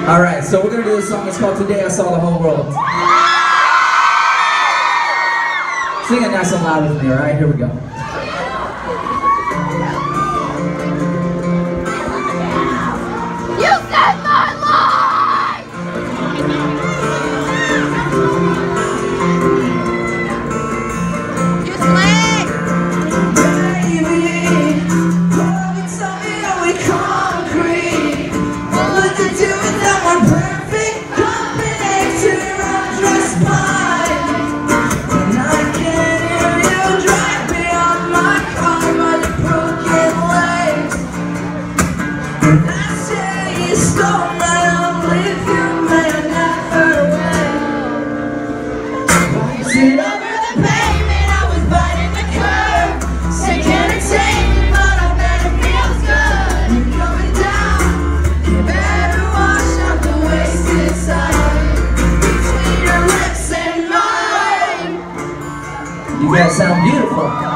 Alright, so we're gonna do this song. It's called Today I Saw the Whole World. Sing it nice and loud with me, alright? Here we go. You saved my life! You slay! Baby, oh, it's only concrete. What would you do without my perfect combination? I'm just fine. And I can hear you drive me on my car by the broken legs. And I say you stole my only few man never went. Sit over the pavement, I was biting the curb. Sick entertainment, but I bet it feels good. You're coming down, you better wash out the wasted time between your lips and mine. You guys sound beautiful.